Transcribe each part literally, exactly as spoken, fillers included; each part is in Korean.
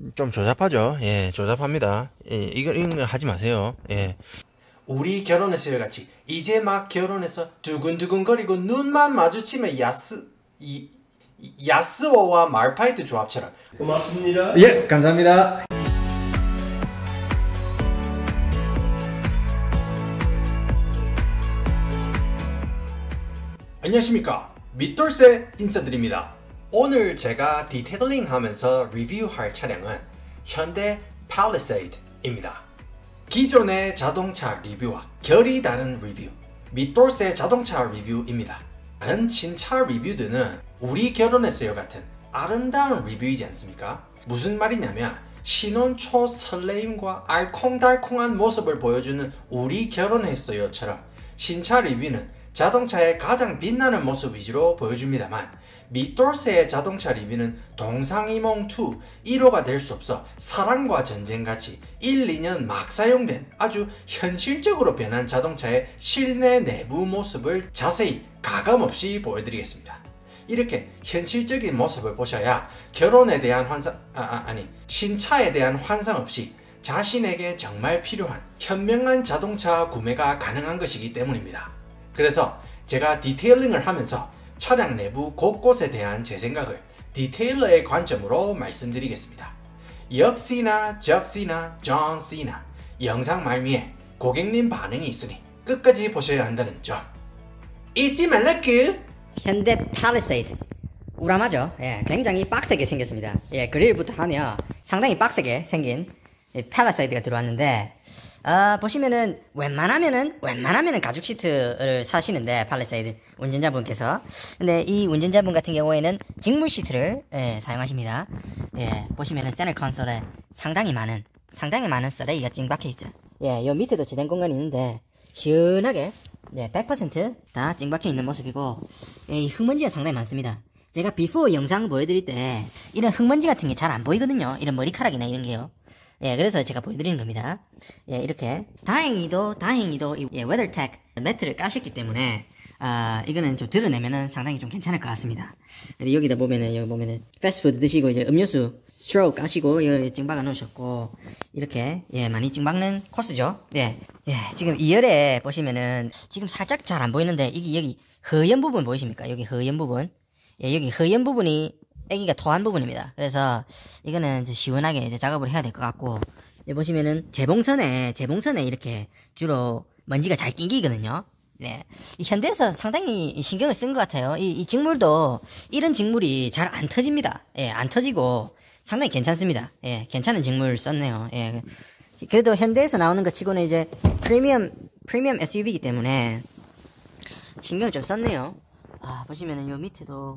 좀 조잡하죠. 예, 조잡합니다. 예, 이거, 이거 하지 마세요. 예. 우리 결혼했어요 같이 이제 막 결혼해서 두근두근거리고 눈만 마주치면 야스 이 야스오와 말파이트 조합처럼. 고맙습니다. 예, 감사합니다. 안녕하십니까, 밑돌쇠 인사드립니다. 오늘 제가 디테일링 하면서 리뷰할 차량은 현대 팔리세이드입니다. 기존의 자동차 리뷰와 결이 다른 리뷰, 밑돌쇠 자동차 리뷰입니다. 다른 신차 리뷰들은 우리 결혼했어요 같은 아름다운 리뷰이지 않습니까? 무슨 말이냐면 신혼 초 설레임과 알콩달콩한 모습을 보여주는 우리 결혼했어요처럼 신차 리뷰는 자동차의 가장 빛나는 모습 위주로 보여줍니다만, 밑돌쇠의 자동차 리뷰는 동상이몽이 일 호가 될 수 없어 사랑과 전쟁같이 일, 이 년 막 사용된 아주 현실적으로 변한 자동차의 실내 내부 모습을 자세히 가감없이 보여드리겠습니다. 이렇게 현실적인 모습을 보셔야 결혼에 대한 환상, 아, 아, 아니 신차에 대한 환상 없이 자신에게 정말 필요한 현명한 자동차 구매가 가능한 것이기 때문입니다. 그래서 제가 디테일링을 하면서 차량 내부 곳곳에 대한 제 생각을 디테일러의 관점으로 말씀드리겠습니다. 역시나 적시나 존시나 영상 말미에 고객님 반응이 있으니 끝까지 보셔야 한다는 점 잊지 말라크. 현대 팔리세이드 우람하죠. 예, 굉장히 빡세게 생겼습니다. 예, 그릴부터 하면 상당히 빡세게 생긴 팔리세이드가 들어왔는데, 어, 보시면은 웬만하면은 웬만하면은 가죽 시트를 사시는데 팔리세이드 운전자분께서, 근데 이 운전자분 같은 경우에는 직물 시트를 예, 사용하십니다. 예, 보시면은 센터 콘솔에 상당히 많은 상당히 많은 썰레이가 찡박혀 있죠. 예, 요 밑에도 지된 공간이 있는데 시원하게 네, 백 퍼센트 다 찡박혀 있는 모습이고, 예, 이 흙먼지가 상당히 많습니다. 제가 비포 영상 보여드릴 때 이런 흙먼지 같은 게 잘 안 보이거든요. 이런 머리카락이나 이런 게요. 예, 그래서 제가 보여드리는 겁니다. 예, 이렇게 다행히도 다행히도 이 예, 웨더텍 매트를 까셨기 때문에 아, 이거는 좀 드러내면은 상당히 좀 괜찮을 것 같습니다. 여기다 보면은 여기 보면은 패스트푸드 드시고 이제 음료수 스트로우 까시고 여기 찡박아 놓으셨고, 이렇게 예, 많이 찡박는 코스죠. 예, 예, 지금 이 열에 보시면은 지금 살짝 잘 안 보이는데 이게 여기 허연 부분 보이십니까? 여기 허연 부분. 예, 여기 허연 부분이 애기가 토한 부분입니다. 그래서 이거는 이제 시원하게 이제 작업을 해야 될 것 같고, 여기 보시면은 재봉선에 재봉선에 이렇게 주로 먼지가 잘 낑기거든요. 네, 이 현대에서 상당히 신경을 쓴 것 같아요. 이, 이 직물도 이런 직물이 잘 안 터집니다. 예, 안 터지고 상당히 괜찮습니다. 예, 괜찮은 직물 썼네요. 예, 그래도 현대에서 나오는 것 치고는 이제 프리미엄 프리미엄 에스유브이이기 때문에 신경을 좀 썼네요. 아, 보시면은 요 밑에도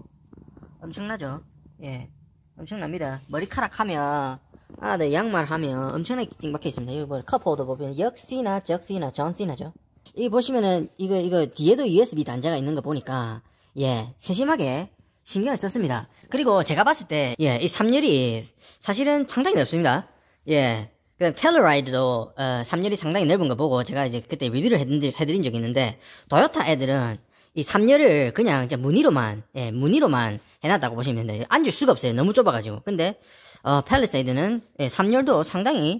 엄청나죠. 예, 엄청납니다. 머리카락 하면, 아, 네, 양말 하면 엄청나게 찡박혀 있습니다. 여기 뭐, 컵홀더 보면, 역시나, 적시나, 존시나죠. 여기 보시면은, 이거, 이거, 뒤에도 유에스비 단자가 있는 거 보니까, 예, 세심하게 신경을 썼습니다. 그리고 제가 봤을 때, 예, 이 삼 열이 사실은 상당히 넓습니다. 예, 그 다음 텔러라이드도, 어, 삼 열이 상당히 넓은 거 보고 제가 이제 그때 리뷰를 해드린, 해드린 적이 있는데, 토요타 애들은 이 삼 열을 그냥 이제 무늬로만, 예, 무늬로만 해놨다고 보시면 돼요. 앉을 수가 없어요. 너무 좁아가지고. 근데, 어, 팔리세이드는, 예, 삼 열도 상당히,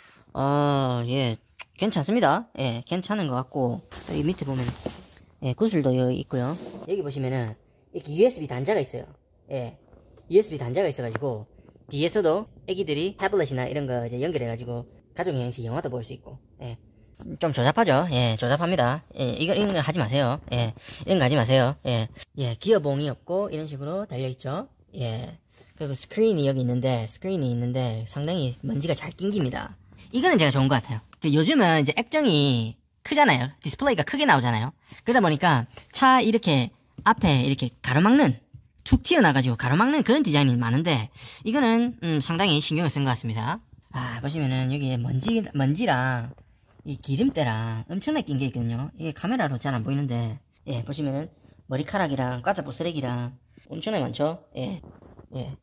어, 예, 괜찮습니다. 예, 괜찮은 것 같고, 여기 밑에 보면, 예, 구슬도 여기 있고요. 여기 보시면은, 이렇게 유에스비 단자가 있어요. 예, 유에스비 단자가 있어가지고, 뒤에서도 애기들이 태블릿이나 이런 거 이제 연결해가지고, 가족여행시 영화도 볼 수 있고, 예. 좀 조잡하죠. 예, 조잡합니다. 예, 이거, 이런 거 하지 마세요. 예, 이런 거 하지 마세요. 예, 예, 기어봉이 없고, 이런 식으로 달려있죠. 예, 그리고 스크린이 여기 있는데, 스크린이 있는데, 상당히 먼지가 잘 낑깁니다. 이거는 제가 좋은 것 같아요. 요즘은 이제 액정이 크잖아요. 디스플레이가 크게 나오잖아요. 그러다 보니까, 차 이렇게, 앞에 이렇게 가로막는, 툭 튀어나가지고 가로막는 그런 디자인이 많은데, 이거는, 음, 상당히 신경을 쓴 것 같습니다. 아, 보시면은, 여기 먼지, 먼지랑, 이 기름때랑 엄청나게 낀 게 있거든요. 이게 카메라로 잘 안 보이는데, 예, 보시면은 머리카락이랑 과자부 쓰레기랑 엄청나게 많죠. 예, 예.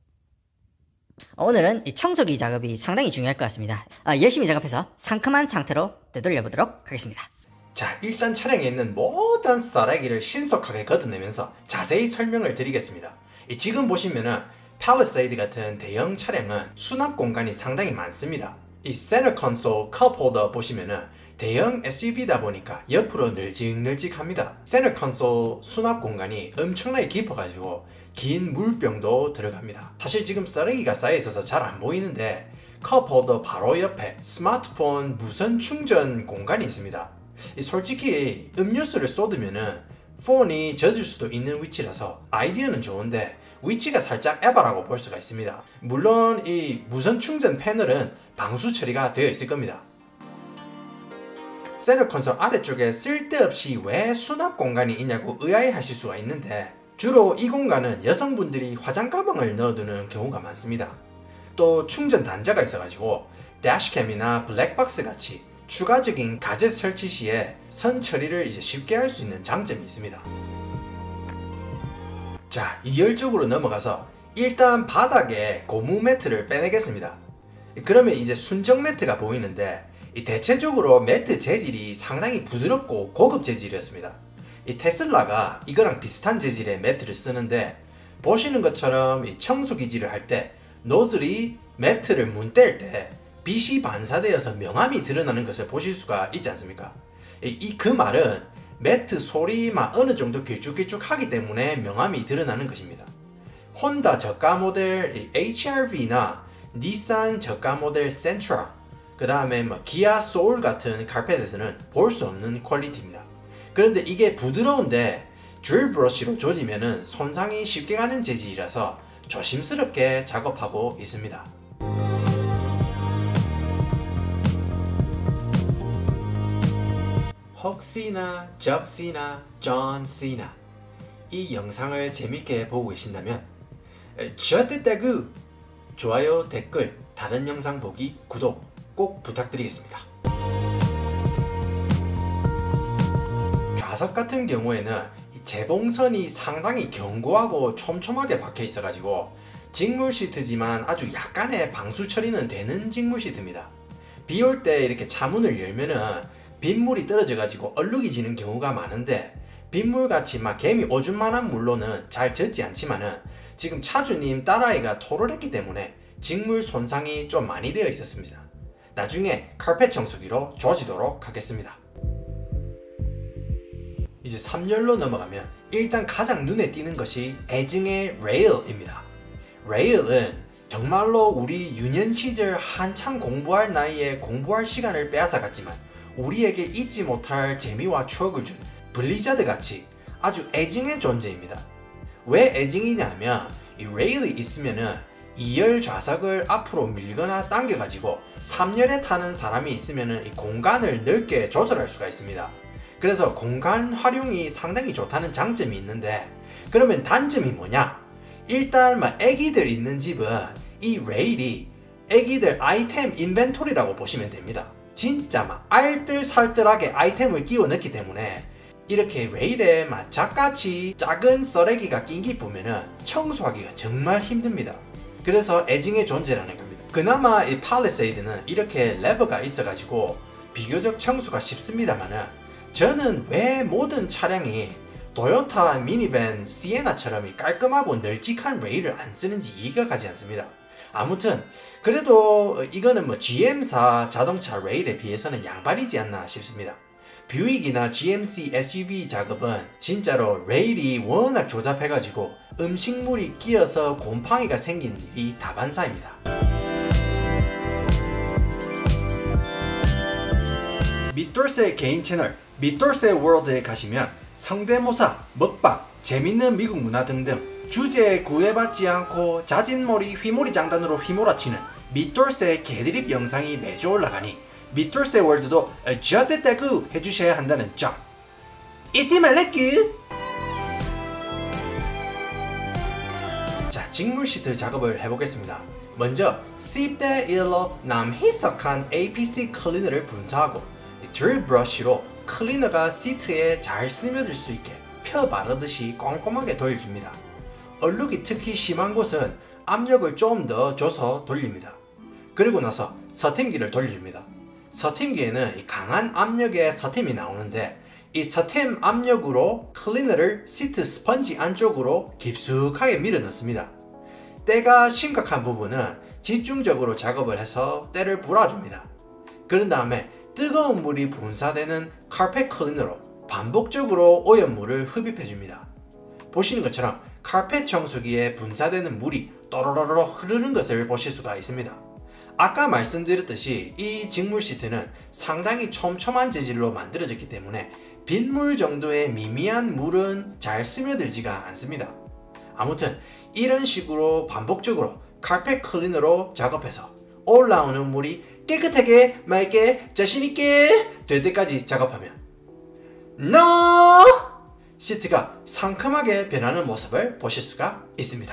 오늘은 이 청소기 작업이 상당히 중요할 것 같습니다. 아, 열심히 작업해서 상큼한 상태로 되돌려 보도록 하겠습니다. 자, 일단 차량에 있는 모든 썰레기를 신속하게 걷어내면서 자세히 설명을 드리겠습니다. 이 지금 보시면은 Palisade 같은 대형 차량은 수납 공간이 상당히 많습니다. 이 center console cup holder 보시면은 대형 에스유브이다 보니까 옆으로 널찍널찍합니다. center console 수납 공간이 엄청나게 깊어가지고 긴 물병도 들어갑니다. 사실 지금 쓰레기가 쌓여있어서 잘 안 보이는데 cup holder 바로 옆에 스마트폰 무선 충전 공간이 있습니다. 솔직히 음료수를 쏟으면은 폰이 젖을 수도 있는 위치라서 아이디어는 좋은데 위치가 살짝 에바라고 볼 수가 있습니다. 물론 이 무선 충전 패널은 방수 처리가 되어 있을 겁니다. 센터 콘솔 아래쪽에 쓸데없이 왜 수납 공간이 있냐고 의아해하실 수가 있는데 주로 이 공간은 여성분들이 화장 가방을 넣어두는 경우가 많습니다. 또 충전 단자가 있어가지고 대시캠이나 블랙박스 같이 추가적인 가젯 설치 시에 선 처리를 이제 쉽게 할 수 있는 장점이 있습니다. 자, 이열적으로 넘어가서 일단 바닥에 고무 매트를 빼내겠습니다. 그러면 이제 순정 매트가 보이는데 이 대체적으로 매트 재질이 상당히 부드럽고 고급 재질이었습니다. 이 테슬라가 이거랑 비슷한 재질의 매트를 쓰는데 보시는 것처럼 이 청소기질을 할 때 노즐이 매트를 문뗄 때 빛이 반사되어서 명암이 드러나는 것을 보실 수가 있지 않습니까? 이 그 말은 매트 소리만 어느 정도 길쭉길쭉하기 때문에 명암이 드러나는 것입니다. 혼다 저가 모델 에이치알브이나 닛산 저가 모델 센트라, 그 다음에 뭐 기아 소울 같은 카펫에서는 볼 수 없는 퀄리티입니다. 그런데 이게 부드러운데 드릴 브러쉬로 조지면은 손상이 쉽게 가는 재질이라서 조심스럽게 작업하고 있습니다. 혹시나 적시나 존 시나 이 영상을 재밌게 보고 계신다면 좋댔다구 좋아요, 댓글, 다른 영상 보기, 구독 꼭 부탁드리겠습니다. 좌석 같은 경우에는 재봉선이 상당히 견고하고 촘촘하게 박혀 있어 가지고 직물 시트지만 아주 약간의 방수 처리는 되는 직물 시트입니다. 비 올 때 이렇게 차문을 열면은 빗물이 떨어져 가지고 얼룩이 지는 경우가 많은데 빗물같이 막 개미 오줌만한 물로는 잘 젖지 않지만은 지금 차주님 딸아이가 토를 했기 때문에 직물 손상이 좀 많이 되어 있었습니다. 나중에 카펫 청소기로 조지도록 하겠습니다. 이제 삼 열로 넘어가면 일단 가장 눈에 띄는 것이 애증의 레일입니다. 레일은 정말로 우리 유년 시절 한창 공부할 나이에 공부할 시간을 빼앗아갔지만 우리에게 잊지 못할 재미와 추억을 준 블리자드 같이 아주 애증의 존재입니다. 왜 애증이냐면 이 레일이 있으면은 이 열 좌석을 앞으로 밀거나 당겨 가지고 삼 열에 타는 사람이 있으면은 이 공간을 넓게 조절할 수가 있습니다. 그래서 공간 활용이 상당히 좋다는 장점이 있는데 그러면 단점이 뭐냐? 일단 막 애기들 있는 집은 이 레일이 애기들 아이템 인벤토리라고 보시면 됩니다. 진짜 막 알뜰살뜰하게 아이템을 끼워 넣기 때문에 이렇게 레일에 막 작같이 작은 쓰레기가 낀 게 보면은 청소하기가 정말 힘듭니다. 그래서 애증의 존재라는 겁니다. 그나마 이 팔리세이드는 이렇게 레버가 있어가지고 비교적 청소가 쉽습니다만은 저는 왜 모든 차량이 토요타 미니밴 시에나처럼 깔끔하고 널찍한 레일을 안 쓰는지 이해가 가지 않습니다. 아무튼 그래도 이거는 뭐 지엠사 자동차 레일에 비해서는 양발이지 않나 싶습니다. 뷰익이나 지엠씨 에스유브이 작업은 진짜로 레일이 워낙 조잡해가지고 음식물이 끼어서 곰팡이가 생긴 일이 다반사입니다. 밑돌새 개인 채널 밑돌새 월드에 가시면 성대모사, 먹방, 재밌는 미국 문화 등등 주제에 구애받지 않고 자진몰이 휘몰이 장단으로 휘몰아치는 밑돌새 개드립 영상이 매주 올라가니 밑돌새 월드도 좋댔다구 해주셔야 한다는 점 잊지 말라구. 자, 직물 시트 작업을 해보겠습니다. 먼저 십 대 일로 남희석한 에이피씨 클리너를 분사하고 드릴 브러쉬로 클리너가 시트에 잘 스며들 수 있게 펴 바르듯이 꼼꼼하게 돌려줍니다. 얼룩이 특히 심한 곳은 압력을 좀 더 줘서 돌립니다. 그리고 나서 서팀기를 돌려줍니다. 서팀기에는 강한 압력의 서팀이 나오는데 이 서팀 압력으로 클리너를 시트 스펀지 안쪽으로 깊숙하게 밀어 넣습니다. 때가 심각한 부분은 집중적으로 작업을 해서 때를 불어줍니다. 그런 다음에 뜨거운 물이 분사되는 카펫 클리너로 반복적으로 오염물을 흡입해줍니다. 보시는 것처럼 카펫 청소기에 분사되는 물이 또로로로 흐르는 것을 보실 수가 있습니다. 아까 말씀드렸듯이 이 직물 시트는 상당히 촘촘한 재질로 만들어졌기 때문에 빗물 정도의 미미한 물은 잘 스며들지가 않습니다. 아무튼 이런 식으로 반복적으로 카펫 클리너로 작업해서 올라오는 물이 깨끗하게 맑게 자신있게 될 때까지 작업하면 NO! 시트가 상큼하게 변하는 모습을 보실 수가 있습니다.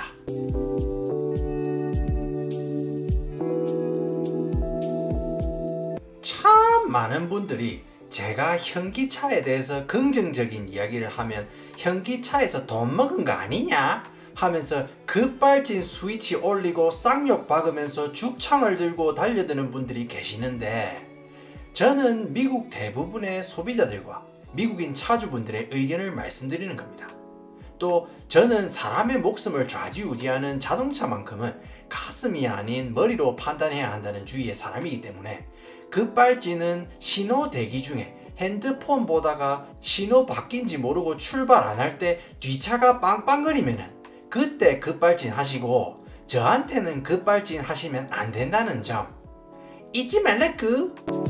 참 많은 분들이 제가 현기차에 대해서 긍정적인 이야기를 하면 현기차에서 돈 먹은 거 아니냐? 하면서 급발진 스위치 올리고 쌍욕 박으면서 죽창을 들고 달려드는 분들이 계시는데 저는 미국 대부분의 소비자들과 미국인 차주분들의 의견을 말씀드리는 겁니다. 또 저는 사람의 목숨을 좌지우지하는 자동차만큼은 가슴이 아닌 머리로 판단해야 한다는 주의의 사람이기 때문에 급발진은 신호 대기 중에 핸드폰 보다가 신호 바뀐지 모르고 출발 안 할 때 뒷차가 빵빵거리면은 그때 급발진 하시고 저한테는 급발진 하시면 안 된다는 점 잊지 말라구.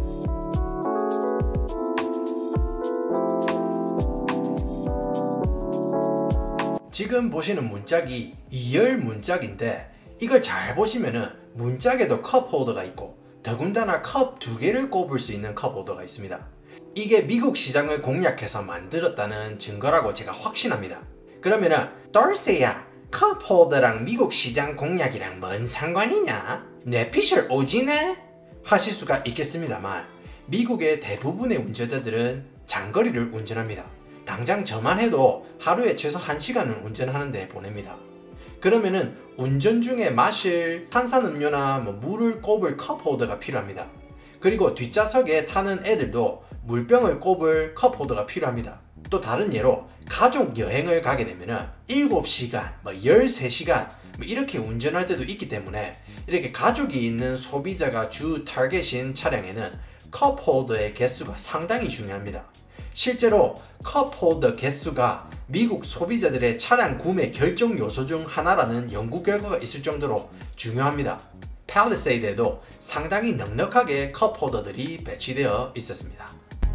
지금 보시는 문짝이 이열 문짝인데 이걸 잘 보시면은 문짝에도 컵 홀더가 있고 더군다나 컵 두 개를 꼽을 수 있는 컵 홀더가 있습니다. 이게 미국 시장을 공략해서 만들었다는 증거라고 제가 확신합니다. 그러면은 돌세야 컵 홀더랑 미국 시장 공략이랑 뭔 상관이냐? 뇌피셜 오지네? 하실 수가 있겠습니다만 미국의 대부분의 운전자들은 장거리를 운전합니다. 당장 저만 해도 하루에 최소 한 시간은 운전하는데 보냅니다. 그러면은 운전 중에 마실 탄산음료나 뭐 물을 꼽을 컵 홀더가 필요합니다. 그리고 뒷좌석에 타는 애들도 물병을 꼽을 컵 홀더가 필요합니다. 또 다른 예로 가족 여행을 가게 되면은 일곱 시간, 뭐 열세 시간 뭐 이렇게 운전할 때도 있기 때문에 이렇게 가족이 있는 소비자가 주 타겟인 차량에는 컵 홀더의 개수가 상당히 중요합니다. 실제로 컵 홀더 개수가 미국 소비자들의 차량 구매 결정 요소 중 하나라는 연구 결과가 있을 정도로 중요합니다. 팰리세이드에도 상당히 넉넉하게 컵 홀더들이 배치되어 있었습니다.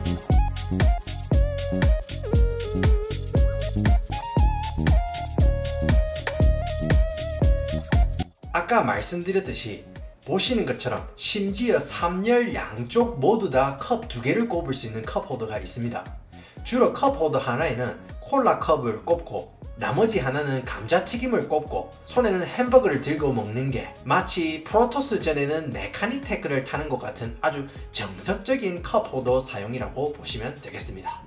아까 말씀드렸듯이 보시는 것처럼 심지어 삼 열 양쪽 모두 다 컵 두 개를 꼽을 수 있는 컵 홀더가 있습니다. 주로 컵 홀더 하나에는 콜라 컵을 꼽고 나머지 하나는 감자튀김을 꼽고 손에는 햄버거를 들고 먹는 게 마치 프로토스 전에는 메카닉 태클을 타는 것 같은 아주 정석적인 컵 홀더 사용이라고 보시면 되겠습니다.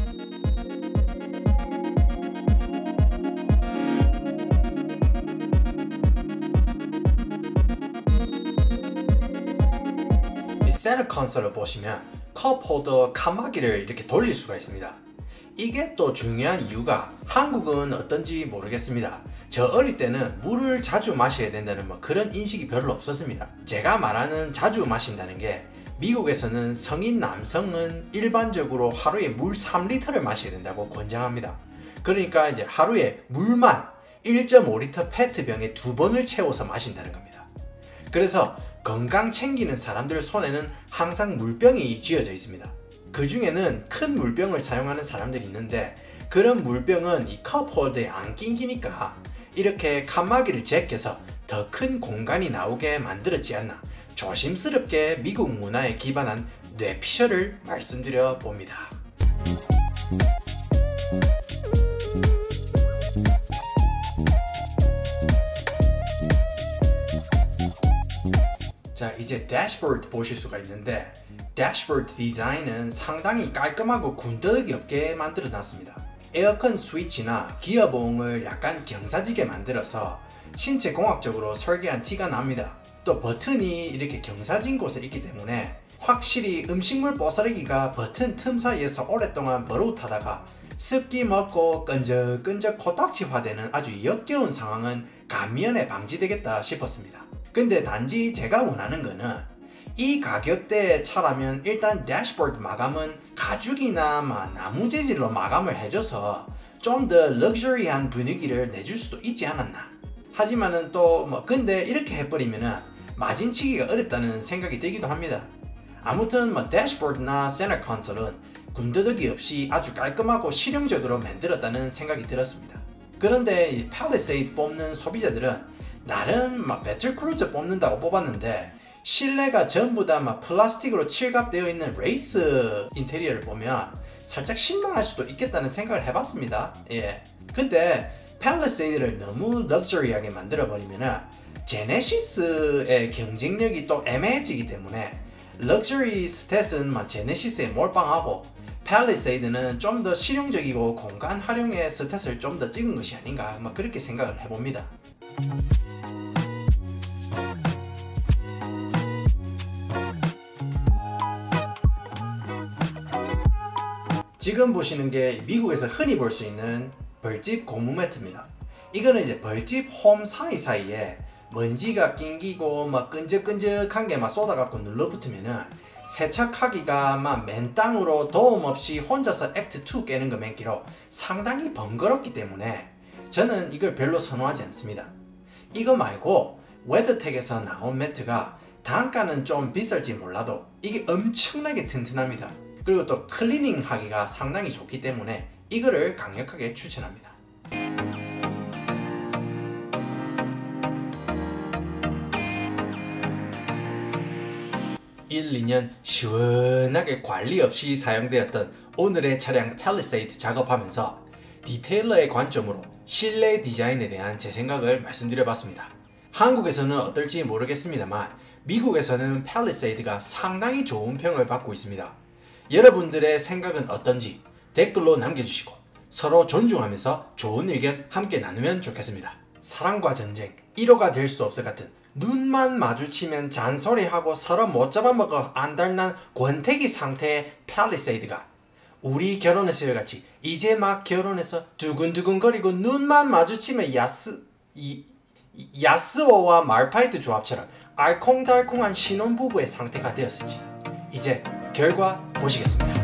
센터 컨솔을 보시면 컵 홀더 칸막이를 이렇게 돌릴 수가 있습니다. 이게 또 중요한 이유가 한국은 어떤지 모르겠습니다. 저 어릴 때는 물을 자주 마셔야 된다는 뭐 그런 인식이 별로 없었습니다. 제가 말하는 자주 마신다는 게 미국에서는 성인 남성은 일반적으로 하루에 물 삼 리터를 마셔야 된다고 권장합니다. 그러니까 이제 하루에 물만 일 점 오 리터 페트병에 두 번을 채워서 마신다는 겁니다. 그래서 건강 챙기는 사람들 손에는 항상 물병이 쥐어져 있습니다. 그 중에는 큰 물병을 사용하는 사람들이 있는데 그런 물병은 이 컵 홀더에 안 낑기니까 이렇게 칸막이를 제껴서 더 큰 공간이 나오게 만들었지 않나 조심스럽게 미국 문화에 기반한 뇌피셜을 말씀드려 봅니다. 자, 이제 대시보드 보실 수가 있는데 대시보드 디자인은 상당히 깔끔하고 군더더기 없게 만들어 놨습니다. 에어컨 스위치나 기어봉을 약간 경사지게 만들어서 신체 공학적으로 설계한 티가 납니다. 또 버튼이 이렇게 경사진 곳에 있기 때문에 확실히 음식물 뽀사르기가 버튼 틈 사이에서 오랫동안 버릇하다가 습기 먹고 끈적끈적 코딱지화되는 아주 역겨운 상황은 감면에 방지되겠다 싶었습니다. 근데 단지 제가 원하는 거는 이 가격대의 차라면 일단 대시보드 마감은 가죽이나 나무 재질로 마감을 해줘서 좀 더 럭셔리한 분위기를 내줄 수도 있지 않았나. 하지만은 또 뭐 근데 이렇게 해버리면은 마진치기가 어렵다는 생각이 들기도 합니다. 아무튼 뭐 대시보드나 센터 콘솔은 군더더기 없이 아주 깔끔하고 실용적으로 만들었다는 생각이 들었습니다. 그런데 이 팰리세이드 뽑는 소비자들은 나름 막 배틀크루저 뽑는다고 뽑았는데 실내가 전부 다 막 플라스틱으로 칠갑되어 있는 레이스 인테리어를 보면 살짝 실망할 수도 있겠다는 생각을 해봤습니다. 예. 근데 팰리세이드를 너무 럭셔리하게 만들어버리면은 제네시스의 경쟁력이 또 애매해지기 때문에 럭셔리 스탯은 막 제네시스에 몰빵하고 팰리세이드는 좀 더 실용적이고 공간 활용의 스탯을 좀 더 찍은 것이 아닌가 막 그렇게 생각을 해봅니다. 지금 보시는 게 미국에서 흔히 볼 수 있는 벌집 고무 매트입니다. 이거는 이제 벌집 홈 사이사이에 먼지가 낑기고 막 끈적끈적한 게 막 쏟아갖고 눌러붙으면은 세척하기가 막 맨땅으로 도움 없이 혼자서 액트 투 깨는 거 맨기로 상당히 번거롭기 때문에 저는 이걸 별로 선호하지 않습니다. 이거 말고 웨더텍에서 나온 매트가 단가는 좀 비쌀지 몰라도 이게 엄청나게 튼튼합니다. 그리고 또 클리닝 하기가 상당히 좋기 때문에 이거를 강력하게 추천합니다. 일, 이 년 시원하게 관리 없이 사용되었던 오늘의 차량 팰리세이드 작업하면서 디테일러의 관점으로 실내 디자인에 대한 제 생각을 말씀드려봤습니다. 한국에서는 어떨지 모르겠습니다만 미국에서는 팰리세이드가 상당히 좋은 평을 받고 있습니다. 여러분들의 생각은 어떤지 댓글로 남겨주시고 서로 존중하면서 좋은 의견 함께 나누면 좋겠습니다. 사랑과 전쟁, 일호가 될 수 없을 같은 눈만 마주치면 잔소리하고 서로 못 잡아먹어 안달난 권태기 상태의 팰리세이드가 우리 결혼했을 같이 이제 막 결혼해서 두근두근거리고 눈만 마주치면 야스... 이... 야스오와 말파이트 조합처럼 알콩달콩한 신혼부부의 상태가 되었을지 이제 결과 보시겠습니다.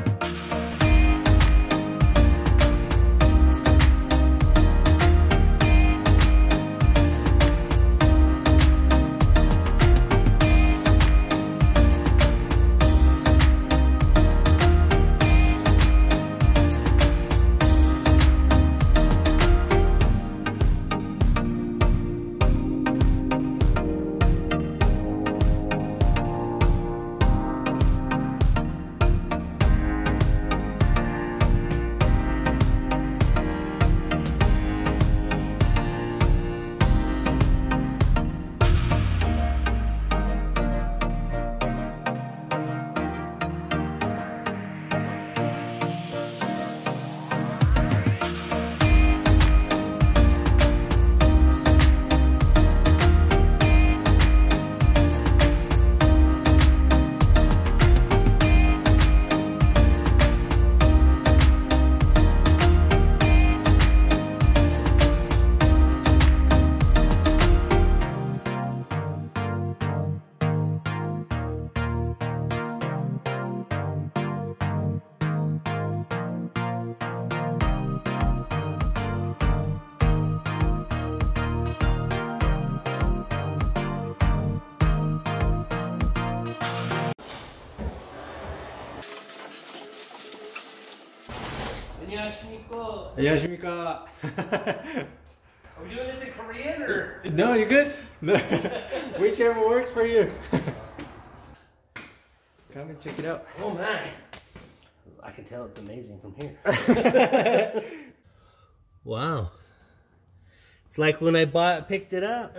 안녕하십니까. 안녕하십니까. Are we doing this in Korean or? No, you good? No. Whichever works for you. Come and check it out. Oh man, I can tell it's amazing from here. Wow, it's like when I bought, picked it up.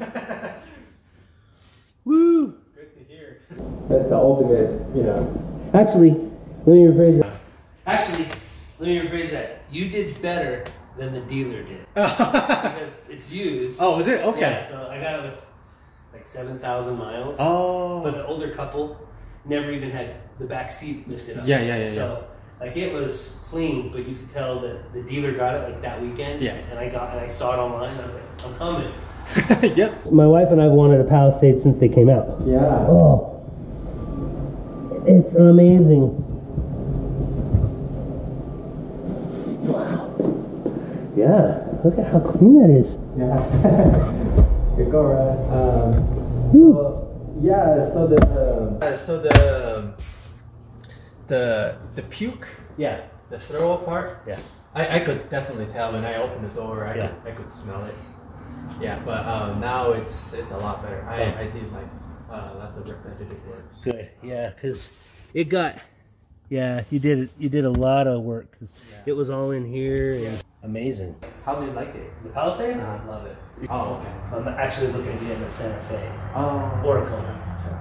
Woo! Good to hear. That's the ultimate, you know. Actually, let me rephrase that. Actually, let me rephrase that. You did better than the dealer did because it's used. Oh, is it? Okay. Yeah, so I got it with like seven thousand miles. Oh. But the older couple never even had the back seat lifted up. Yeah, yeah, yeah, So like it was clean, but you could tell that the dealer got it like that weekend. Yeah. And I got and I saw it online. And I was like, I'm coming. Yep. My wife and I have wanted a Palisade since they came out. Yeah. Oh, it's amazing. Wow. Yeah, look at how clean that is. Yeah. You go right. Um, so, yeah. So the uh, so the the the puke, Yeah, the throw up part. yeah. I, I could definitely tell when I opened the door. I Yeah. could, I could smell it. Yeah, but um, now it's it's a lot better. I, Oh. I did like uh, lots of repetitive works. Good. Yeah, because it got. Yeah, you did. You did a lot of work because it was all in here. And amazing. How do you like it? The Palisade. Uh-huh. Love it. Oh, okay. I'm actually looking to get into Santa Fe Oh, or Kona.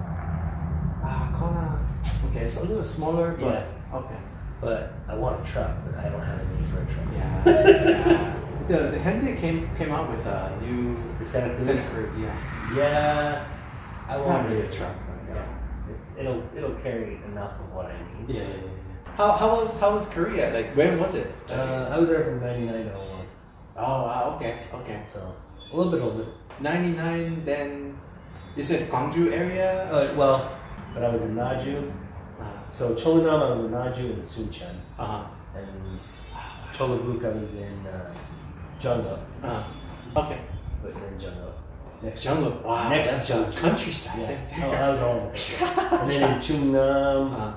ah, Kona. Okay, it's a little smaller, but Yeah. okay. But I want a truck, but I don't have a need for a truck. Yeah. yeah. The the Hyundai came came out with a new The Santa Cruz. Santa Cruz. Yeah. Yeah, I It's want not really it. a truck, but No. yeah. It, it'll it'll carry enough of what I need. Yeah, yeah, yeah. How how was how was Korea? Like when was it? Uh, I was there from ninety-nine to oh one, Oh, wow, okay, okay. so a little bit older. ninety-nine, then you said Gwangju area? Uh, well, but I was in Naju. Uh, So Cheongnam, I was in Naju and Suncheon, uh-huh. and Cholabuk, I was in uh, Jeongnam, Uh-huh. Okay. but in Jeongnam. Next, Jungle. Wow, Next that's to a Jeongnam. countryside. Yeah, oh, I was all over. And then in Chungnam, Uh-huh.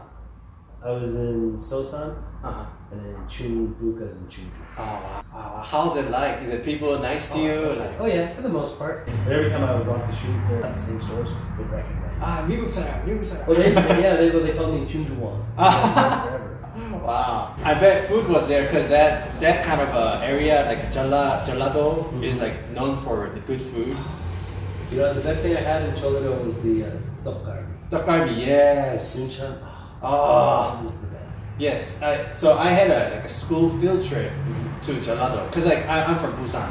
I was in Sosan, Uh-huh. and then in Chunbuk, I was in Chunju. Oh, wow. wow. How's it like? Is it people nice to you? Like, Oh yeah, for the most part. But every time I would walk the streets, they're at the same stores, they'd recognize. ah, 미국 사람, 미국 사람. Well, they, they, yeah, they, they called me Chunjuwon. Forever. Wow. I bet food was there because that that kind of uh, area, like Jala, Jalado, Mm-hmm. is like known for the good food. You know, the best thing I had in Cholado was the uh, tteokgalbi. Tteokgalbi, yes. Suncheon, Oh, it was the best. yes. I, so I had a like a school field trip to Jalado because like I, I'm from Busan,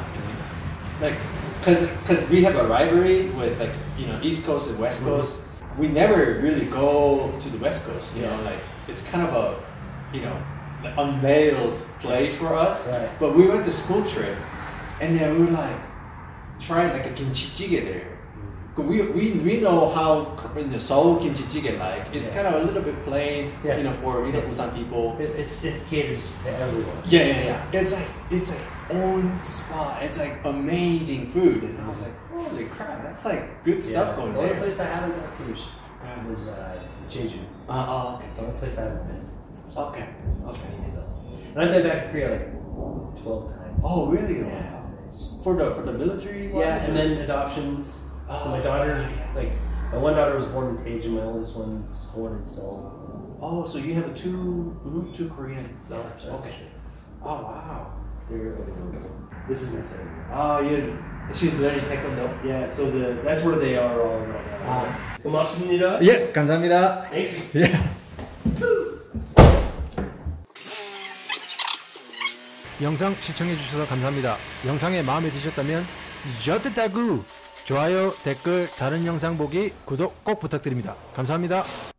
like because because we have a rivalry with like you know East Coast and West Coast. We never really go to the West Coast. You know, Yeah. like it's kind of a you know unveiled place for us. Right. But we went to school trip, and then we were like trying like a kimchi jjigae there. 'Cause We, we, we know how you know, Seoul kimchi jjigae like. It's Yeah. kind of a little bit plain, Yeah. you know, for you know Busan people. It, it's, it caters to everyone. Yeah, yeah, yeah. It's like it's like own spot. It's like amazing food, and I was like, holy crap, that's like good stuff Yeah. going The only there. place I haven't got cruise Yeah. was uh, Jeju. Uh, oh, okay, It's the only place I haven't been. okay, okay. And I've been back to Korea like twelve times. Oh, really? Yeah. It's- For the for the military ones? Yeah, and or- then adoptions. So my Oh, daughter, yeah, yeah. like, my one daughter was born in Taeju, my oldest one's born in Seoul. Oh, so you have two Mhm. two Korean daughters? Yeah, Okay. Oh wow. They're, this is my son. Oh, you. She's learning taekwondo. Yeah, so the that's where they are all right now. Ah. 고맙습니다. 예, 감사합니다. Thank you. 예. 영상 시청해주셔서 감사합니다. 영상이 마음에 드셨다면 좋다구 좋아요, 댓글, 다른 영상 보기, 구독 꼭 부탁드립니다. 감사합니다.